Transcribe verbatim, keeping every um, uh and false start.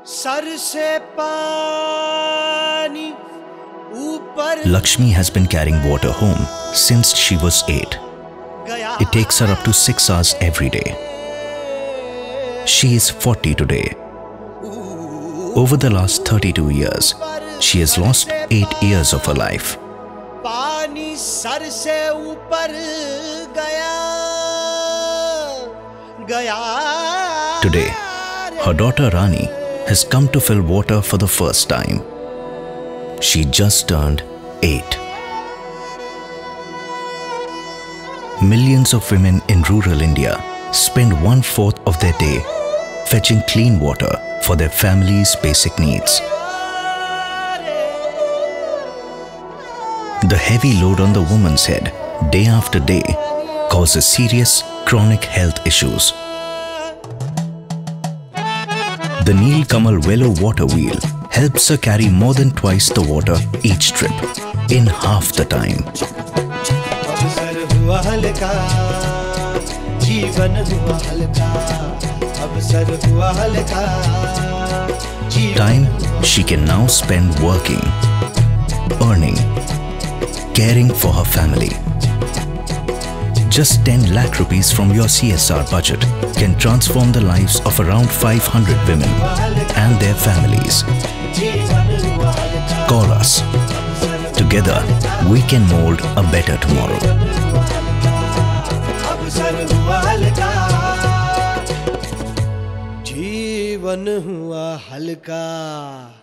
Lakshmi has been carrying water home since she was eight. It takes her up to six hours every day. She is forty today. Over the last thirty-two years, she has lost eight years of her life. Today, her daughter Rani has come to fill water for the first time. She just turned eight. Millions of women in rural India spend one-fourth of their day fetching clean water for their family's basic needs. The heavy load on the woman's head day after day causes serious chronic health issues. The Nilkamal Wello Water Wheel helps her carry more than twice the water each trip in half the time. Time she can now spend working, earning, caring for her family. Just ten lakh rupees from your C S R budget can transform the lives of around five hundred women and their families. Call us. Together, we can mold a better tomorrow. जीवन हुआ हल्का।